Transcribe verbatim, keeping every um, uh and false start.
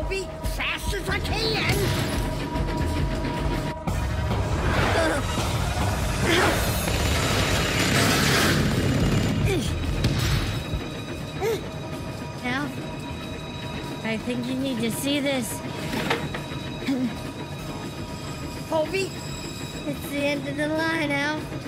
Colby, fast as I can. Now, I think you need to see this. Colby, It's the end of the line, Al.